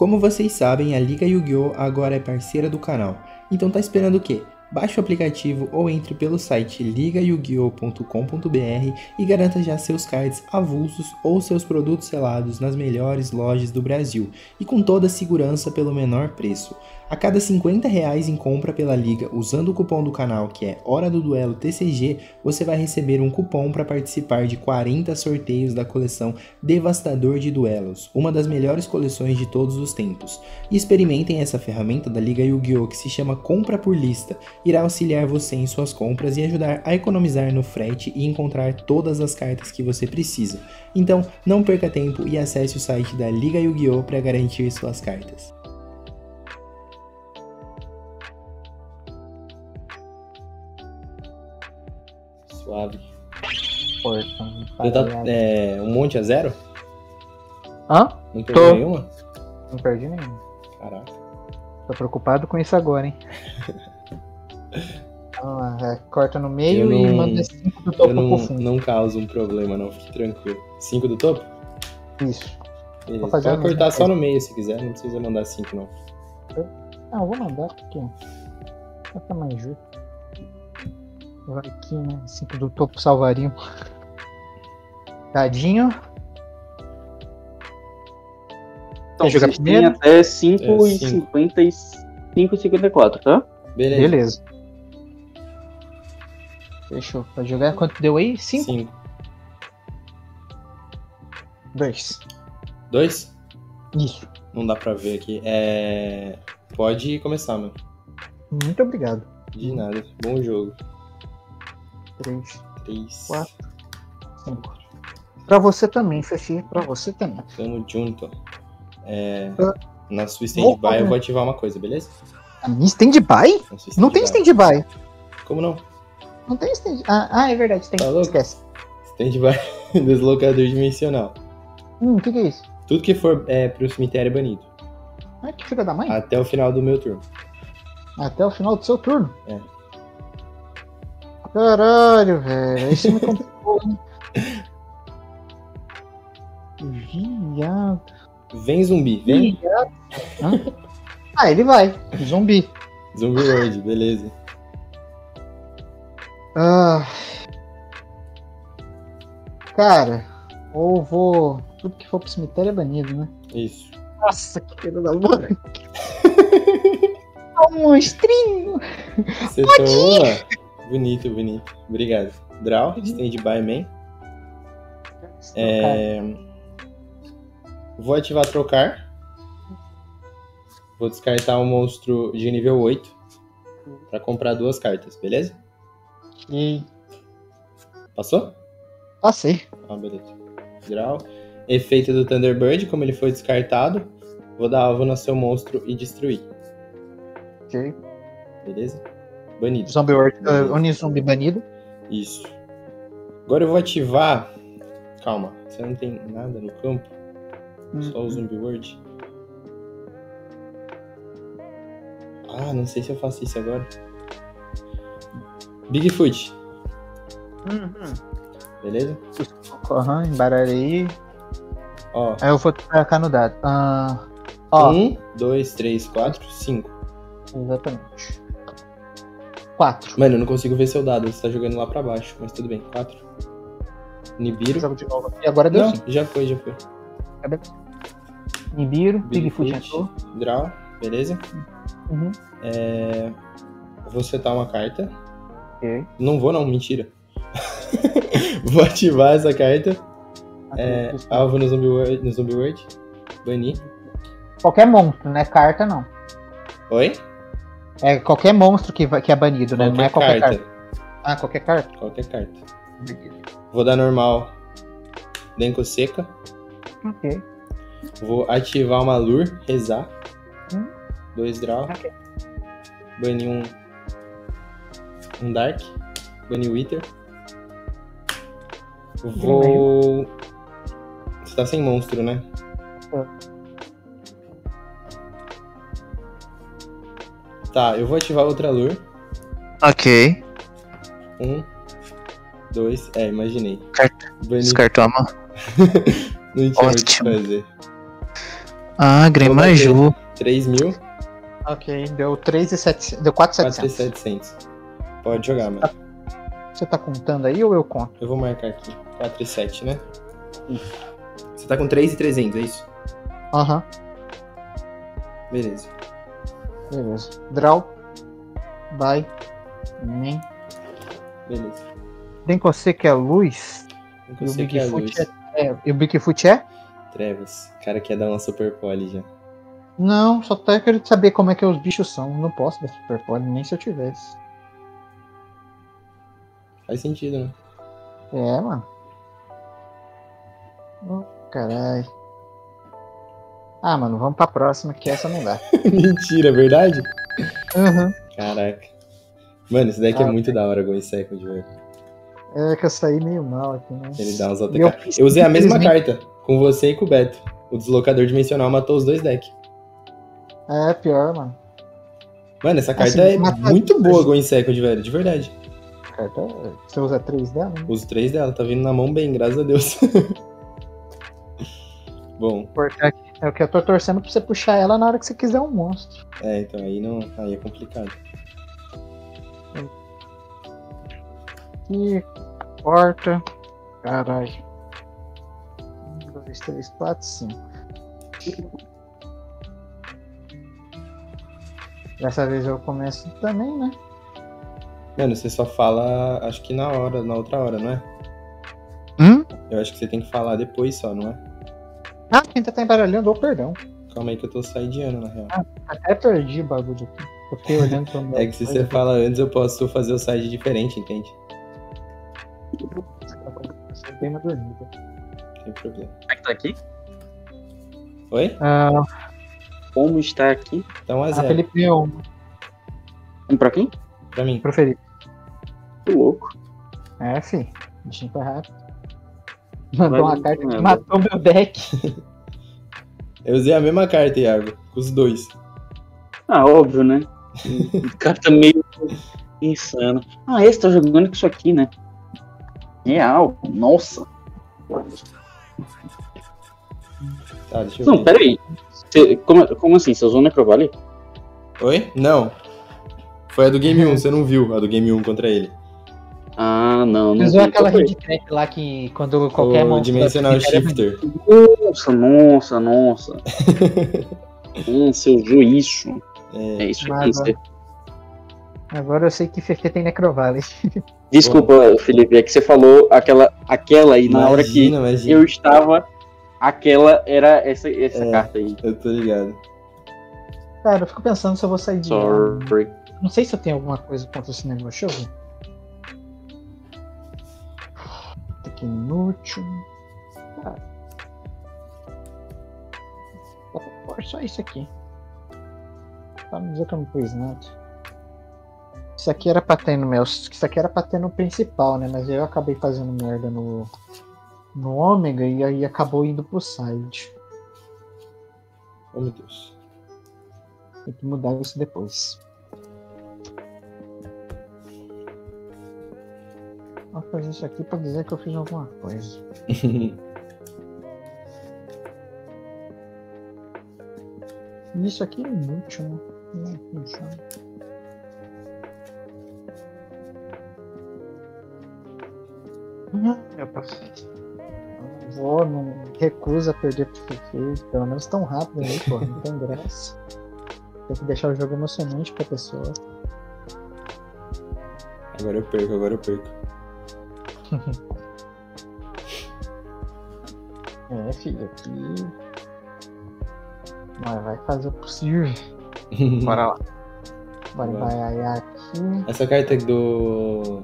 Como vocês sabem, a Liga Yu-Gi-Oh! Agora é parceira do canal. Então tá esperando o quê? Baixe o aplicativo ou entre pelo site ligayugio.com.br e garanta já seus cards avulsos ou seus produtos selados nas melhores lojas do Brasil e com toda a segurança pelo menor preço. A cada R$50 em compra pela Liga usando o cupom do canal, que é Hora do Duelo TCG, você vai receber um cupom para participar de 40 sorteios da coleção Devastador de Duelos, uma das melhores coleções de todos os tempos. E experimentem essa ferramenta da Liga Yu-Gi-Oh! Que se chama Compra por Lista. Irá auxiliar você em suas compras e ajudar a economizar no frete e encontrar todas as cartas que você precisa. Então, não perca tempo e acesse o site da Liga Yu-Gi-Oh! Para garantir suas cartas. Suave. Um monte a zero? Hã? Não perdeu nenhuma? Não perdi nenhuma. Caraca. Tô preocupado com isso agora, hein? Corta no meio e manda 5 do topo pro fundo. Não causa um problema, não. Fique tranquilo. 5 do topo? Isso. Beleza. Pode cortar só no meio se quiser. Não precisa mandar 5, não. Eu vou mandar porque vai ficar mais justo. Vai aqui, né? 5 do topo salvaria. Tadinho. Então, vocês têm até 5,50 e 5,54, tá? Beleza. Fechou. Pode jogar. Quanto deu aí? 5? 5. 2. 2? Isso. Não dá pra ver aqui. Pode começar, mano. Muito obrigado. De nada. Bom jogo. 3, 4, 5. Pra você também, Fechi. Pra você também. Tamo junto. Na sua stand-by eu vou ativar uma coisa, beleza? A minha stand-by? Não tem stand-by. Como não? Não tem stand-by. É verdade, tem. Tá louco? Esquece. Stand-by deslocador dimensional. O que é isso? Tudo que for pro cemitério é banido. Ai, que filha da mãe. Até o final do meu turno. Até o final do seu turno? É. Caralho, velho. Isso me complicou, hein? Viado. Vem zumbi, vem. Ele vai. Zumbi. Zumbi World, beleza. Cara, ou vou... Tudo que for pro cemitério é banido, né? Isso. Nossa, que filho da mãe. Um monstrinho. Você toma. Bonito. Obrigado. Draw, stand-by man. Vou ativar trocar. Vou descartar um monstro de nível 8 para comprar 2 cartas, beleza? E... Passou? Passei. Beleza. Draw. Efeito do Thunderbird, como ele foi descartado, vou dar alvo no seu monstro e destruir. Ok. Beleza? Banido. Zombie World, Unizumbi banido. Isso. Agora eu vou ativar... Calma, você não tem nada no campo? Só o Zombie World? Não sei se eu faço isso agora. Bigfoot. Beleza? Embaralhei. Ó. Aí eu vou tacar no dado. 1, 2, 3, 4, 5. Exatamente. 4. Mano, eu não consigo ver seu dado, você tá jogando lá pra baixo, mas tudo bem. 4. Nibiru. Jogo de novo aqui. Agora deu 5. Já foi. Nibiru, Bigfoot entrou. Draw, beleza? Vou setar uma carta. Ok. Não vou não, mentira. Vou ativar essa carta. Alvo no Zombie World. Banir. Qualquer monstro, né? Carta não. Oi? É qualquer monstro que é banido, né? Não é qualquer carta. Qualquer carta? Qualquer carta. Vou dar normal. Denko seca. Ok. Vou ativar uma Lure, rezar. 2 draw. Ok. Banir um Dark. Banir Wither. Vou... Você tá sem monstro, né? Tá, eu vou ativar outra Lure. Ok. 1, 2, imaginei. Descartou a mão. Não tinha muito o que fazer. Ah, Gremaju. 3 mil. Ok, deu 3.700. Deu 4.700. 4.700. Pode jogar, mano. Você tá contando aí ou eu conto? Eu vou marcar aqui. 4.7, né? Você tá com 3.300, é isso? Aham. Beleza. Beleza. Draw. Vai. Nem. Beleza. Tem que você que é luz. Não sei o que é luz. E o Bigfoot é? Trevas. O cara quer dar uma super pole já. Não, só tá querendo saber como é que os bichos são. Não posso dar super pole, nem se eu tivesse. Faz sentido, né? É, mano. Oh, caralho. Ah, mano, vamos pra próxima, que essa não dá. Mentira, é verdade? Uhum. Caraca. Mano, esse deck é muito da hora, Going Second, velho. É que eu saí meio mal aqui, né? Ele dá uns ATK. Eu usei a mesma carta, com você e com o Beto. O deslocador dimensional matou os dois decks. É, pior, mano. Mano, essa carta é muito boa, Going Second, velho, de verdade. Carta, você usa 3 dela? Né? Uso 3 dela, tá vindo na mão bem, graças a Deus. Bom. Porque é o que eu tô torcendo pra você puxar ela na hora que você quiser um monstro. É, então aí não. Aí é complicado. Aqui, porta. Caralho. 1, 2, 3, 4, 5. Dessa vez eu começo também, né? Mano, você só fala, acho que na outra hora, não é? Eu acho que você tem que falar depois só, não é? Ah, quem tá embaralhando, ou perdão. Calma aí que eu tô saindo, na real. Até perdi o bagulho aqui. Eu fiquei olhando pro meu. É que se você fala antes, eu posso fazer o side diferente, entende? Você tem uma dormida. Não tem problema. Como é que tá aqui? Oi? Como está aqui? Tá 1-0. Felipe meu. Pra quem? Pra mim. Pro Felipe. Que louco. É, fi. O bichinho foi rápido. Mandou uma carta que matou meu deck. Eu usei a mesma carta, Iago. Com os dois. Ah, óbvio, né? O cara tá meio insano. Ah, esse tá jogando com isso aqui, né? Real. Nossa. Tá, deixa eu ver. Não, peraí. Como assim? Você usou o Necrovalley? Oi? Não. Foi a do Game 1, você não viu a do Game 1 contra ele. Ah, não. Você usou aquela red trap lá que quando qualquer O Dimensional Shifter. Nossa. Você usou isso. É isso aqui. Agora eu sei que Fefe tem Necrovalley. Desculpa, Felipe, é que você falou aquela aí, na hora que eu estava, aquela era essa carta aí. Eu tô ligado. Cara, eu fico pensando se eu vou sair de Sorry. Não sei se eu tenho alguma coisa contra esse negócio. Deixa eu ver. Aqui inútil. Tá. Pô, só isso aqui. Pra não dizer que eu não pus nada. Isso aqui era pra ter no meu. Isso aqui era pra ter no principal, né? Mas eu acabei fazendo merda no Ômega e aí acabou indo pro side. Oh, meu Deus. Tem que mudar isso depois. Vou fazer isso aqui pra dizer que eu fiz alguma coisa. Isso aqui é inútil, né? Não funciona. Meu paciente. Não recusa perder pro Fefe, pelo menos tão rápido aí, pô. Não tem graça. Tem que deixar o jogo emocionante pra pessoa. Agora eu perco. É, filho, aqui. Mas vai fazer o possível. Bora lá. Bora embaiar aqui. Essa carta do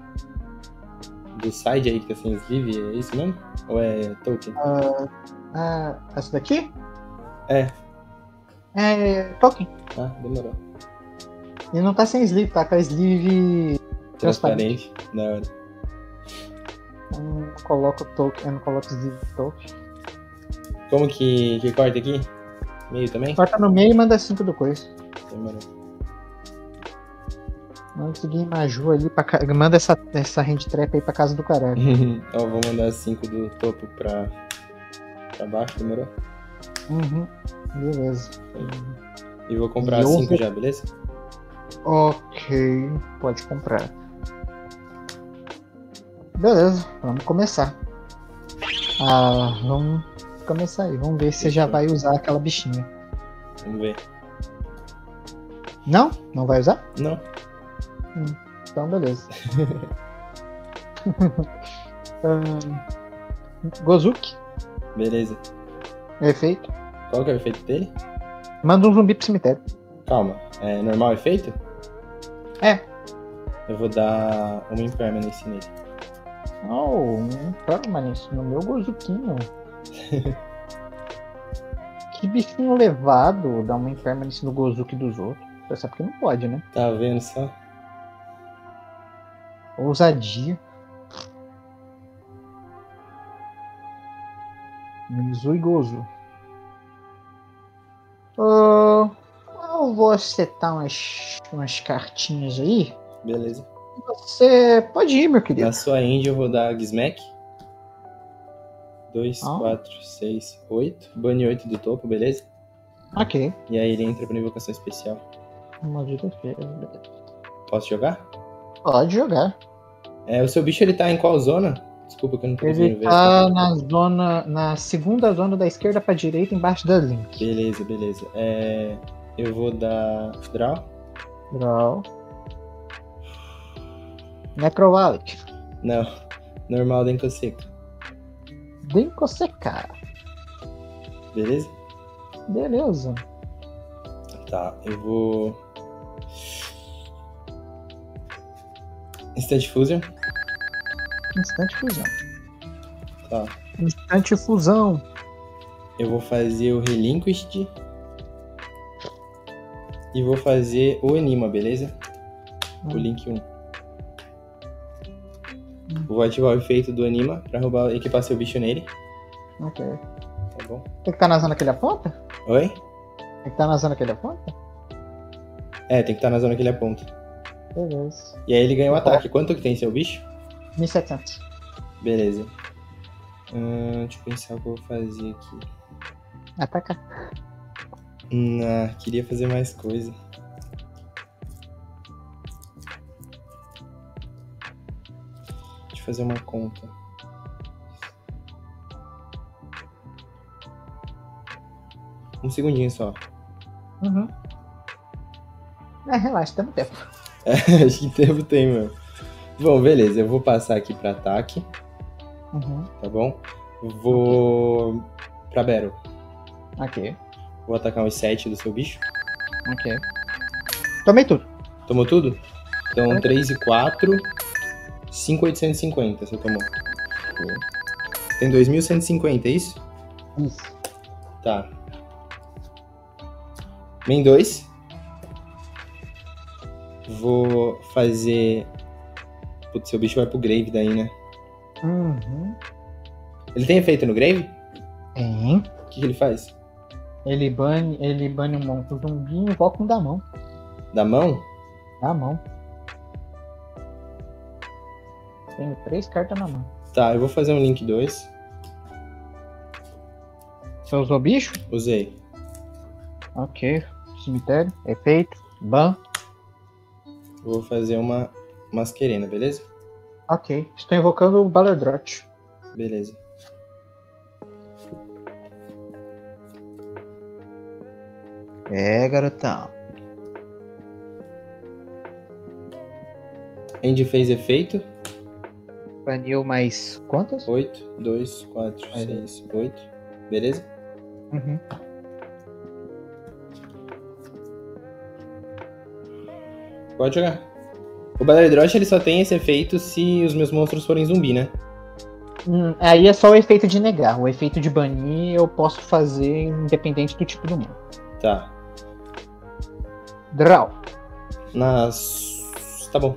side aí que tá sem sleeve, é isso mesmo? Ou é token? Essa daqui? É. É token. Ah, demorou. E não tá sem sleeve, tá com a sleeve transparente. Da hora. Eu não coloco token, eu não coloco sleeve token. Como que corta aqui? Meio também? Corta no meio e manda 5 do coisa. Demorou. Manda esse Guimaju ali manda essa hand trap aí pra casa do caralho. Ó, vou mandar 5 do topo pra baixo, demorou? Uhum. Beleza. E vou comprar E eu 5 vou- já, beleza? Ok, pode comprar. Beleza, vamos começar. Vamos começar aí. Vamos ver se você já Fechou. vai usar aquela bichinha. Vamos ver. Não? Não vai usar? Não. Então, beleza. Gozuki, Beleza. efeito. Qual que é o efeito dele? Manda um zumbi pro cemitério. Calma. É normal efeito? É. Eu vou dar uma impermanence nele. Oh, um permanence no meu Gozuquinho. Que bichinho levado dar uma impermanence no Gozuki dos outros. Você sabe que não pode, né? Tá vendo só? Ousadia. Mizu e Gozu. Eu vou setar umas cartinhas aí. Beleza. Você pode ir, meu querido. Na sua end eu vou dar Gizmek. 2, Ah. 4, 6, 8. Bane 8 do topo, beleza? Ok. E aí ele entra pra invocação especial. Maldita feira. Posso jogar? Pode jogar. O seu bicho ele tá em qual zona? Desculpa que eu não tô Ele conseguindo ver. tá na segunda zona da esquerda pra direita, embaixo da Link. Beleza. Eu vou dar Draw. Draw. Necrovalic. Não. Normal da Encoseca. Denkoseca. Beleza? Beleza. Tá, eu vou. Instant Fusion. Instante fusão. Tá. Instante fusão. Eu vou fazer o Relinquished. E vou fazer o Anima, beleza? O Link 1. Vou ativar o efeito do Anima pra equipar seu bicho nele. Ok. Tá bom? Tem que estar na zona que ele aponta? Oi? Tem que estar na zona que ele aponta? Tem que estar na zona que ele aponta. Beleza. E aí ele ganha um ataque. Quanto que tem seu bicho? 1700. Beleza. Deixa eu pensar o que eu vou fazer aqui. Ataca. Queria fazer mais coisa. Deixa eu fazer uma conta. Um segundinho só. Uhum. Relaxa, temos tempo. Acho que tempo tem, meu. Bom, beleza. Eu vou passar aqui pra ataque, Uhum. tá bom? Vou pra Battle. Ok. Vou atacar uns 7 do seu bicho. Ok. Tomei tudo. Tomou tudo? Então Ok. 3 e 4. 5.850 você tomou. Tem 2.150, é isso? Isso. Tá. Main 2. Vou fazer. Putz, seu bicho vai pro Grave daí, né? Uhum. Ele tem efeito no Grave? Tem. O que ele faz? Ele bane um monstro zumbi e invoca um da mão. Da mão? Da mão. Tenho 3 cartas na mão. Tá, eu vou fazer um Link 2. Você usou bicho? Usei. Ok. Cemitério. Efeito. Ban. Vou fazer uma Masquerena, beleza? Ok. Estou invocando o Baladrote. Beleza. Garotão. End fez efeito. Baniu mais quantas? 8, 2, 4, Aí. 6, 8. Beleza? Uhum. Pode jogar. O Baladrote ele só tem esse efeito se os meus monstros forem zumbi, né? Aí é só o efeito de negar. O efeito de banir eu posso fazer independente do tipo do mundo. Tá. Draw. Tá bom.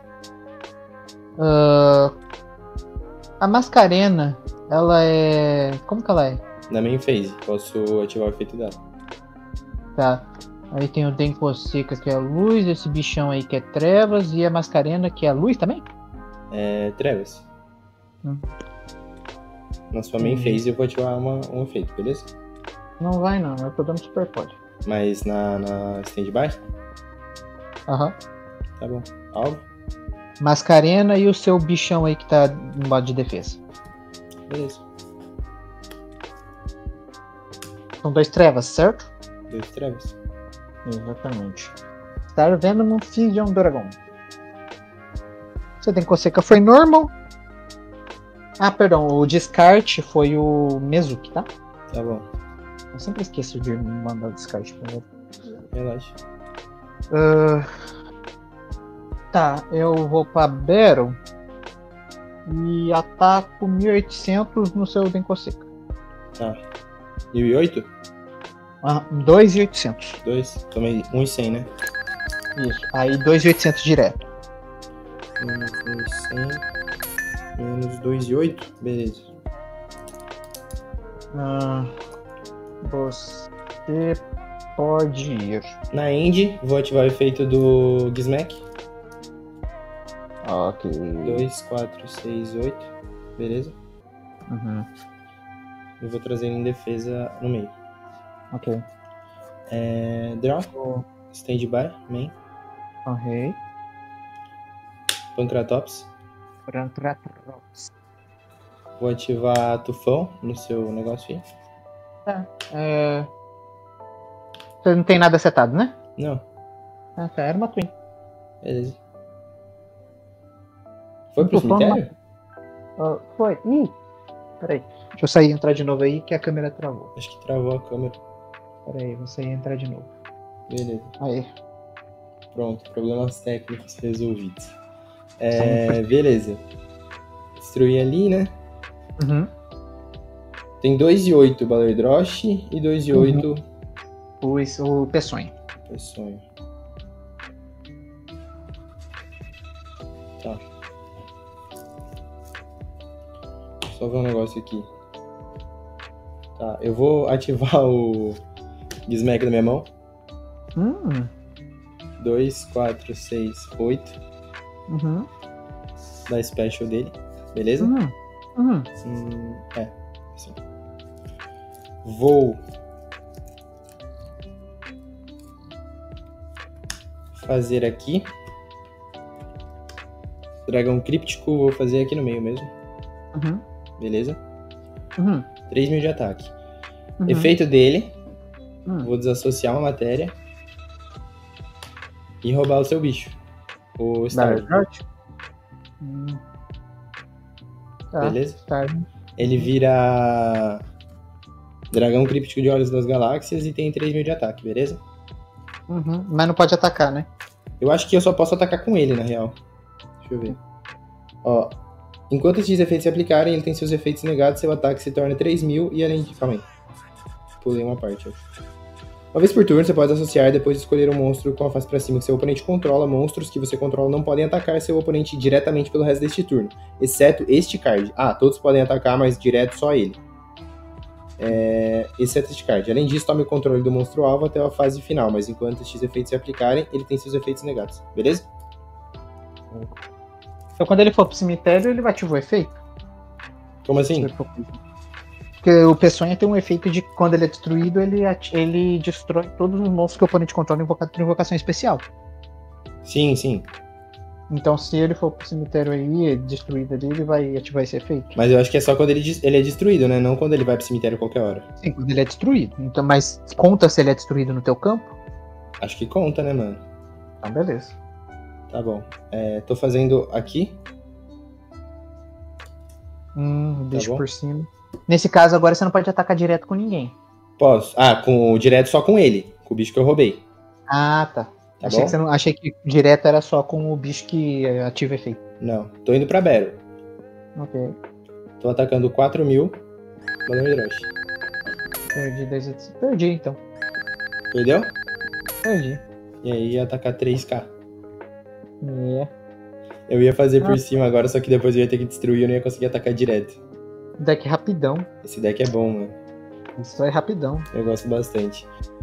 A Mascarena, ela é... Como que ela é? Na main phase. Posso ativar o efeito dela. Tá. Aí tem o Denkoseca que é luz, esse bichão aí que é trevas, e a Mascarena que é luz também? Trevas. Hum. Na sua main phase eu vou ativar um efeito, beleza? Não vai não, eu tô dando super pode. Mas na stand-by? Aham. Tá bom. Alvo? Mascarena e o seu bichão aí que tá no modo de defesa. Beleza. São 2 trevas, certo? 2 trevas. Exatamente. Star Venom Fusion Dragon. Você tem Coseca foi normal. Ah, perdão, o descarte foi o Mezuki, tá? Tá bom. Eu sempre esqueço de mandar o descarte pra ele. Relaxa. Tá, eu vou pra Battle e ataco 1800 no seu Denkoseca. Tá. 1008? Ah, 2.800. 2. Tomei 1,100, né? Isso. Aí 2.800 direto. Menos 1,100. Menos 2,8. Beleza. Você pode ir. Na end, vou ativar o efeito do Gizmek. Ok. 2, 4, 6, 8. Beleza? Uhum. Eu vou trazer ele em defesa no meio. Ok. Draw. Stand-by. Main. Ok. Pancratops. Vou ativar Tufão no seu negócio aí. Tá. Você não tem nada setado, né? Não. Ah, tá. Era uma Twin. Beleza. Foi pro Tufão cemitério? Foi. Ih, peraí. Deixa eu sair e entrar de novo aí que a câmera travou. Acho que travou a câmera. Peraí, vou sair e entrar de novo. Beleza. Aí. Pronto. Problemas técnicos resolvidos. Beleza. Destruir ali, né? Uhum. Tem 2,8 Balerdrosh e 2,8 O Peçonha. Peçonha. Tá. Só ver um negócio aqui. Tá, eu vou ativar o Gizmek da minha mão. 2, 4, 6, 8. Uhum. Da special dele. Beleza? Uhum. Assim. Vou fazer aqui. Dragão críptico, vou fazer aqui no meio mesmo. Uhum. Beleza? Uhum. 3.000 de ataque. Uhum. Efeito dele. Vou desassociar uma matéria. E roubar o seu bicho. O Star. Tá. Beleza? Tá. Ele vira Dragão Críptico de Olhos das Galáxias e tem 3.000 de ataque, beleza? Uhum. Mas não pode atacar, né? Eu acho que eu só posso atacar com ele, na real. Deixa eu ver. Ó, enquanto esses efeitos se aplicarem, ele tem seus efeitos negados, seu ataque se torna 3.000 e além de... Calma aí. Pulei uma parte, acho. Uma vez por turno, você pode associar depois de escolher um monstro com a face pra cima que seu oponente controla. Monstros que você controla não podem atacar seu oponente diretamente pelo resto deste turno, exceto este card. Ah, todos podem atacar, mas direto só ele. Exceto este card. Além disso, tome o controle do monstro alvo até a fase final, mas enquanto estes efeitos se aplicarem, ele tem seus efeitos negados. Beleza? Então quando ele for pro cemitério, ele vai ativar o efeito? Como assim? Porque o Peçonha tem um efeito de quando ele é destruído, ele destrói todos os monstros que o oponente controla invocado por invocação especial. Sim, sim. Então se ele for pro cemitério aí, destruído ali, ele vai ativar esse efeito. Mas eu acho que é só quando ele é destruído, né? Não quando ele vai pro cemitério a qualquer hora. Sim, quando ele é destruído. Então, mas conta se ele é destruído no teu campo? Acho que conta, né, mano? Então beleza. Tá bom. Tô fazendo aqui. Deixa bom. por cima. Nesse caso, agora você não pode atacar direto com ninguém. Posso. Direto só com ele. Com o bicho que eu roubei. Ah, tá. Tá achei, bom? achei que direto era só com o bicho que ativa efeito. Não. Tô indo pra Battle. Ok. Tô atacando 4.000. Balerdrosh. Perdi 10. Perdi então. Perdeu? Perdi. E aí ia atacar 3k. É. Eu ia fazer por cima agora, só que depois eu ia ter que destruir e eu não ia conseguir atacar direto. Deck rapidão. Esse deck é bom, mano. Isso é rapidão. Eu gosto bastante.